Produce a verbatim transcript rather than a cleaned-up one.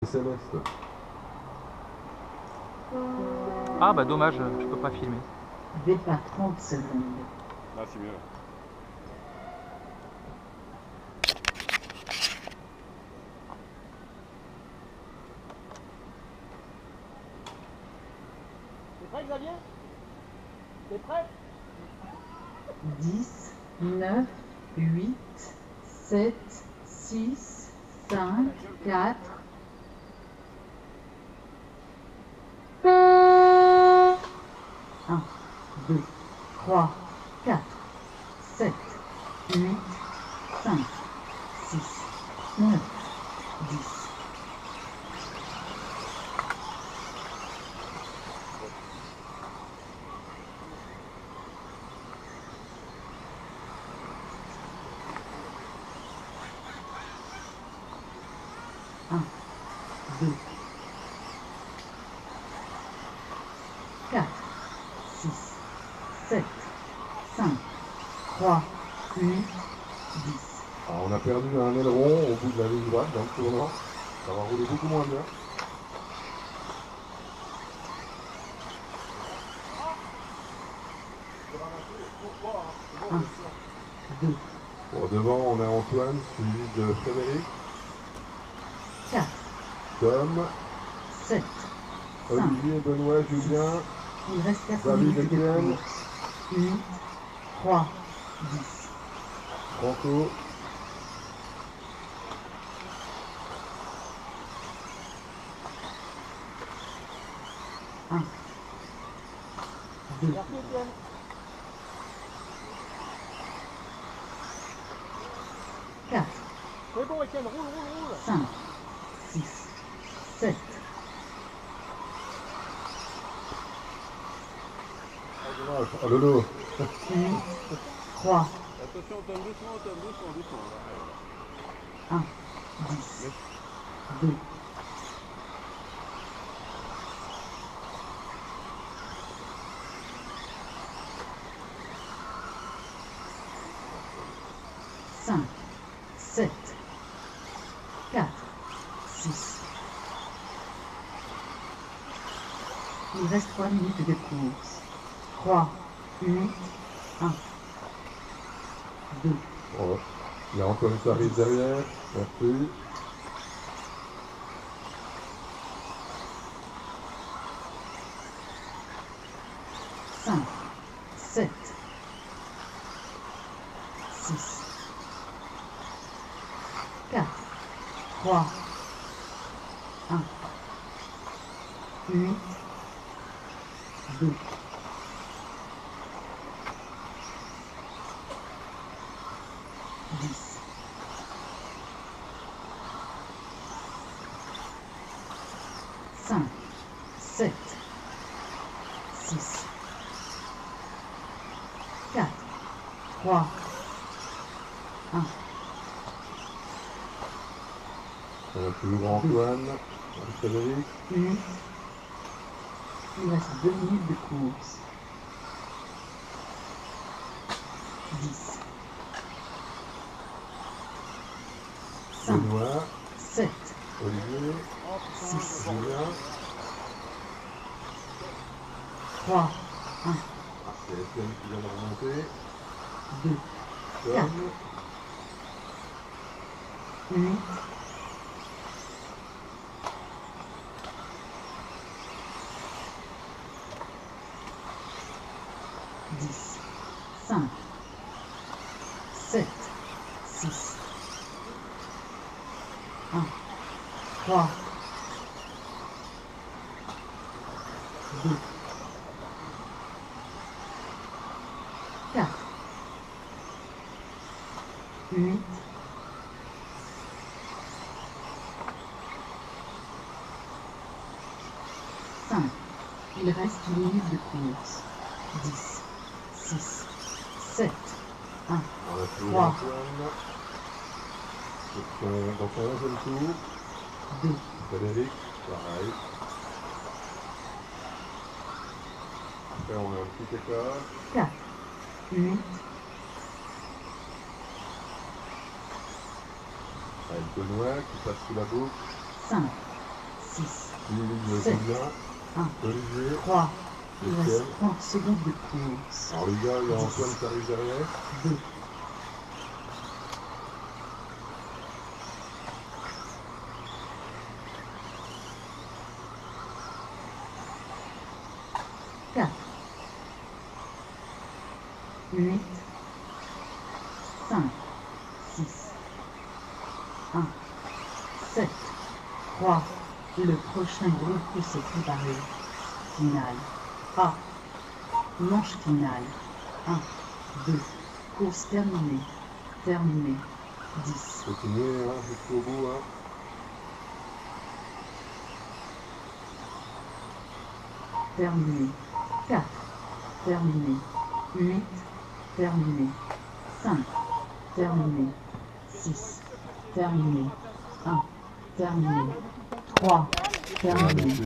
Céleste. Ah bah dommage, je peux pas filmer. Départ trente secondes. Là, c'est mieux. T'es prêt, Xavier? T'es prêt? dix, neuf, huit, sept, six, cinq, quatre. un, deux, trois, quatre, sept, huit, cinq, six, neuf, dix. un, deux, quatre, six, sept, cinq, trois, huit, dix. Alors on a perdu un aileron au bout de la ligne droite dans le tournant. Ça va rouler beaucoup moins bien. un, deux, Bon, devant on a Antoine suivi de Frédéric, quatre, Tom, sept, cinq. Olivier, Benoît, Julien, Il reste quatre David, minutes de Étienne. course. huit, trois, dix. Franco, un, deux, Merci, Étienne. quatre, C'est bon, Étienne, roule, roule, roule. cinq, six, sept, oh Lolo, huit, trois, Attention, on tombe doucement, on tombe doucement, doucement. Là. un, dix, deux, cinq, sept, quatre, six. Il reste trois minutes de course. trois, huit, un, deux, oh, il y a Antoine qui arrive derrière, merci. cinq, sept, six, quatre, trois, un, huit, deux, dix. cinq, sept, six, quatre, trois, un, On a toujours Antoine, Frédéric, huit. Il reste deux minutes de course. dix, cinq, Benoît, sept, Olivier, six, Julien, trois, un, c'est Étienne qui vient de remonter, deux, Tom, huit, dix, cinq, sept, six, un, trois, deux, quatre, huit, cinq. Il reste une minute de course. dix, six, sept, un, on a toujours trois, Antoine, c'est son- dans son onzième tour, deux, Frédéric, pareil. Après on a un petit écart, quatre, huit, avec Benoît qui passe sous la boucle, cinq, six, Olivier, sept, combien? un, Olivier. trois. Il Etienne. reste trente secondes de course. Alors les gars, il y a Antoine qui arrive derrière. deux, quatre, huit, cinq, six, un, sept, trois. Le prochain groupe s'est préparé. Finale. A. Manche finale. un, deux. Course terminée. Terminée. dix. Continuez hein, jusqu'au bout. Hein. Terminé. quatre. Terminé. huit. Terminé. cinq. Terminé. six. Terminé. un. Terminé. trois. Terminé.